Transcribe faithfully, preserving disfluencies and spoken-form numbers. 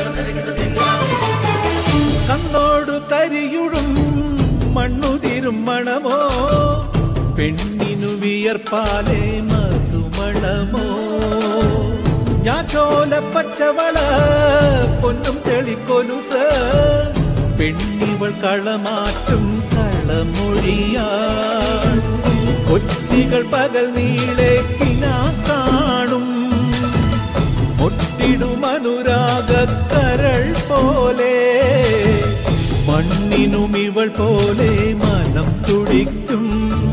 കണ്ണോടു കരിയുടും മണ്ണുതിരും മണമോ പെണ്ണിനു വിയർപ്പാലേ മധുമണമോ ഞാറ്റോല പച്ചവള പൊന്നും ചെളിക്കൊലുസ് പെണ്ണിവൾ കളമാറ്റും കളമൊഴിയാ കൊച്ചികൾ പകൽ നീളെ കിനാ കാണും ഒട്ടിടും അനുരാഗക്കരൾ പോലെ മണ്ണിനും ഇവൾ പോലെ മനം തുടിക്കും